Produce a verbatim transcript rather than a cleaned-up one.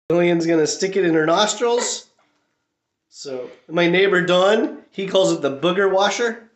Lillian's gonna stick it in her nostrils. So my neighbor Don, he calls it the booger washer.